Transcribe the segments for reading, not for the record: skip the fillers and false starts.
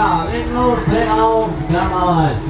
klar, leg los, dreh auf, damals.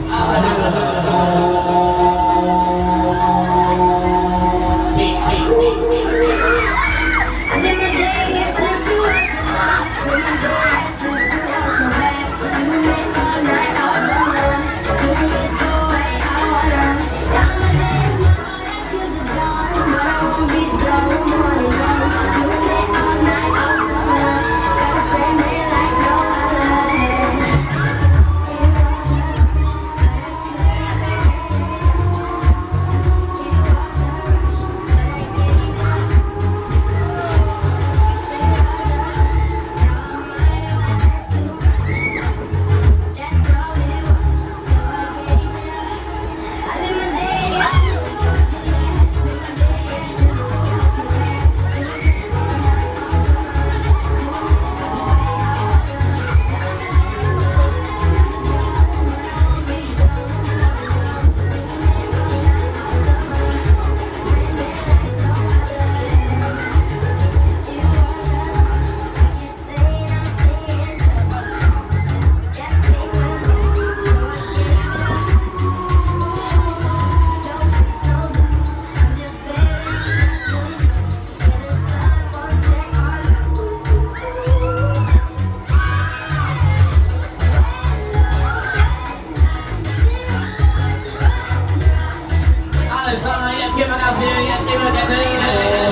Jetzt gehen wir das hier, jetzt gehen wir Katharina.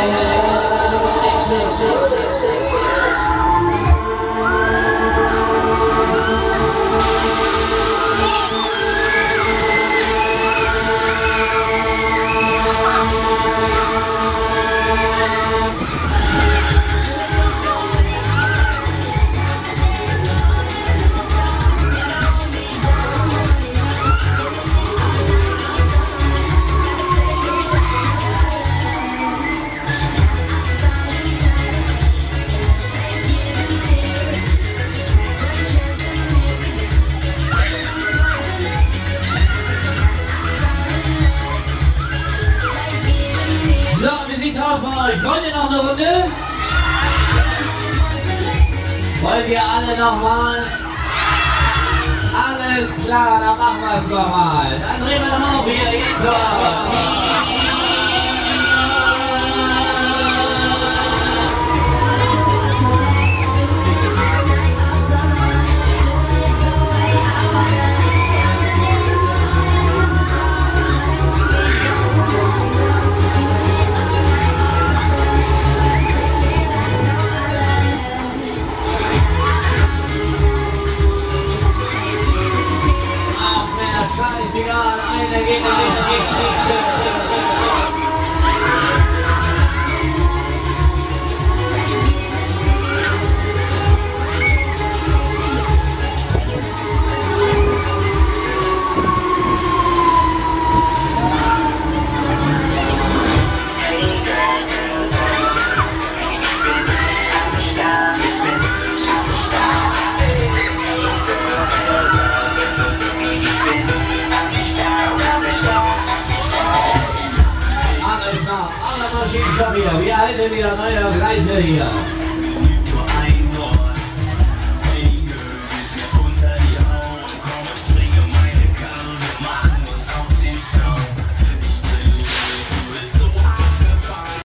Wollt ihr noch eine Runde? Wollt ihr alle nochmal? Alles klar, dann machen wir es doch mal. Dann drehen wir doch mal auf hier, jetzt scheißegal, einer geht nicht. Wir halten wieder neue Reise hier. Nur ein Wort, Baby, ist mir unter die Haut. Komm, ich springe meine Karre, wir machen uns aus den Schaum.